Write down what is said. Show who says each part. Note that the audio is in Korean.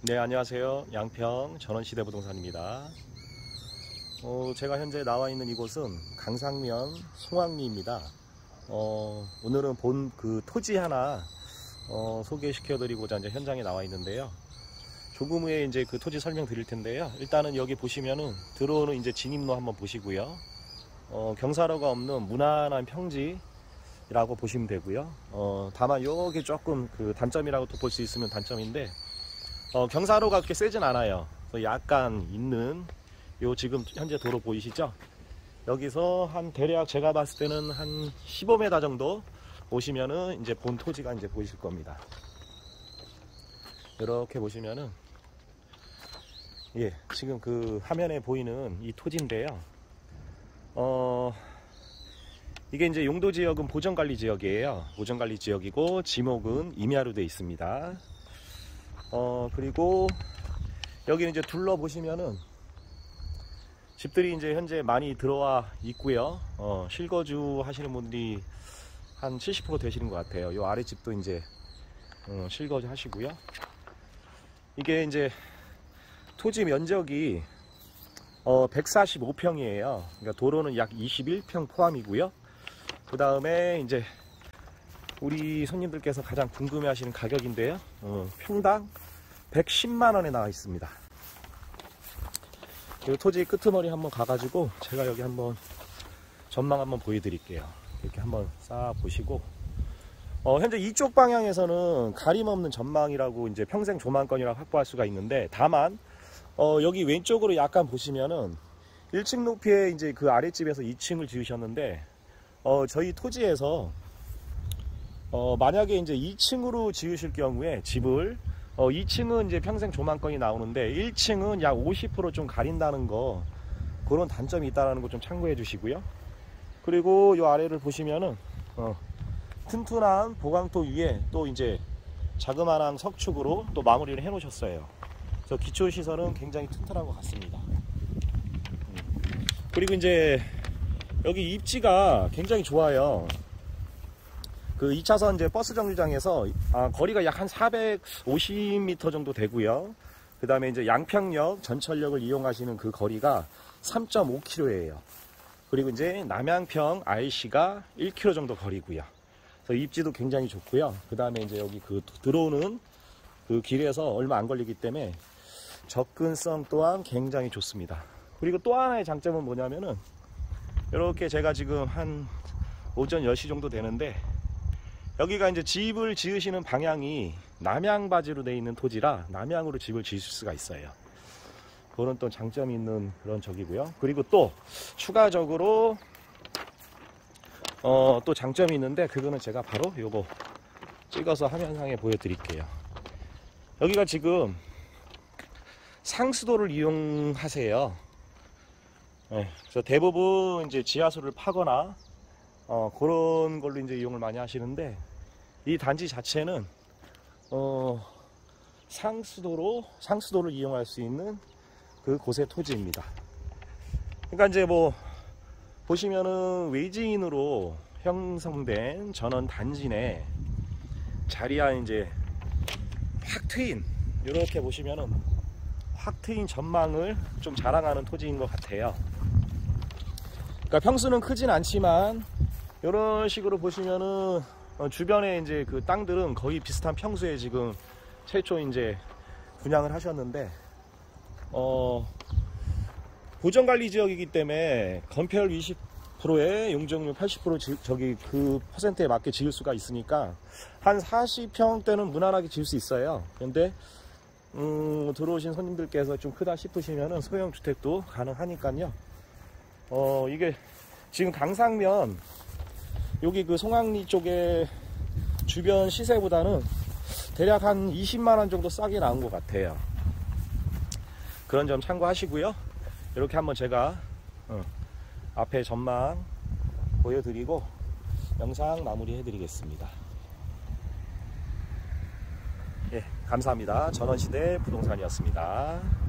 Speaker 1: 네, 안녕하세요. 양평 전원시대부동산입니다. 제가 현재 나와 있는 이곳은 강상면 송악리입니다. 오늘은 본 그 토지 하나 소개시켜 드리고자 이제 현장에 나와 있는데요. 조금 후에 이제 그 토지 설명 드릴 텐데요. 일단은 여기 보시면은 들어오는 이제 진입로 한번 보시고요. 경사로가 없는 무난한 평지라고 보시면 되고요. 다만 여기 조금 그 단점이라고 또 볼 수 있으면 단점인데, 경사로가 그렇게 세진 않아요. 약간 있는 요 지금 현재 도로 보이시죠? 여기서 한 대략 제가 봤을 때는 한 15m 정도 오시면은 이제 본 토지가 이제 보이실 겁니다. 이렇게 보시면은, 예, 지금 그 화면에 보이는 이 토지인데요. 이게 이제 용도 지역은 보전관리 지역이에요. 보전관리 지역이고 지목은 임야로 되어 있습니다. 그리고 여기는 이제 둘러보시면은 집들이 이제 현재 많이 들어와 있고요. 실거주 하시는 분들이 한 70% 되시는 것 같아요. 요 아랫집도 이제 실거주 하시고요. 이게 이제 토지 면적이 145평이에요. 그러니까 도로는 약 21평 포함이고요. 그 다음에 이제 우리 손님들께서 가장 궁금해 하시는 가격인데요. 평당 110만원에 나와 있습니다. 이 토지 끄트머리 한번 가가지고 제가 여기 한번 전망 한번 보여드릴게요. 이렇게 한번 싹 보시고, 현재 이쪽 방향에서는 가림없는 전망이라고 이제 평생 조망권이라고 확보할 수가 있는데, 다만 여기 왼쪽으로 약간 보시면은 1층 높이에 이제 그 아랫집에서 2층을 지으셨는데, 저희 토지에서 만약에 이제 2층으로 지으실 경우에 집을 2층은 이제 평생 조망권이 나오는데 1층은 약 50% 좀 가린다는 거, 그런 단점이 있다는 거 좀 참고해 주시고요. 그리고 이 아래를 보시면은 튼튼한 보강토 위에 또 이제 자그마한 석축으로 또 마무리를 해 놓으셨어요. 그래서 기초 시설은 굉장히 튼튼한 것 같습니다. 그리고 이제 여기 입지가 굉장히 좋아요. 그 2차선 이제 버스 정류장에서 거리가 약 한 450m 정도 되고요. 그 다음에 이제 양평역, 전철역을 이용하시는 그 거리가 3.5km예요. 그리고 이제 남양평 IC가 1km 정도 거리고요. 그래서 입지도 굉장히 좋고요. 그 다음에 이제 여기 그 들어오는 그 길에서 얼마 안 걸리기 때문에 접근성 또한 굉장히 좋습니다. 그리고 또 하나의 장점은 뭐냐면은, 이렇게 제가 지금 한 오전 10시 정도 되는데, 여기가 이제 집을 지으시는 방향이 남양바지로 되어 있는 토지라 남양으로 집을 지으실 수가 있어요. 그런 또 장점이 있는 그런 적이고요. 그리고 또 추가적으로 또 장점이 있는데, 그거는 제가 바로 요거 찍어서 화면상에 보여드릴게요. 여기가 지금 상수도를 이용하세요. 네, 그래서 대부분 이제 지하수를 파거나 그런 걸로 이제 이용을 많이 하시는데, 이 단지 자체는 상수도를 이용할 수 있는 그 곳의 토지입니다. 그러니까 이제 뭐 보시면은 외지인으로 형성된 전원 단지 내 자리와 이제 확 트인, 이렇게 보시면은 확 트인 전망을 좀 자랑하는 토지인 것 같아요. 그러니까 평수는 크진 않지만 이런 식으로 보시면은 주변에 이제 그 땅들은 거의 비슷한 평수에 지금 최초 이제 분양을 하셨는데, 보전관리 지역이기 때문에 건폐율 20%에 용적률 80% 저기 그 퍼센트에 맞게 지을 수가 있으니까 한 40평대는 무난하게 지을 수 있어요. 근데 들어오신 손님들께서 좀 크다 싶으시면은 소형 주택도 가능하니까요. 이게 지금 강상면 여기 그 송악리 쪽에 주변 시세보다는 대략 한 20만원 정도 싸게 나온 것 같아요. 그런 점 참고하시고요. 이렇게 한번 제가 앞에 전망 보여드리고 영상 마무리 해드리겠습니다. 예, 감사합니다. 전원시대 부동산이었습니다.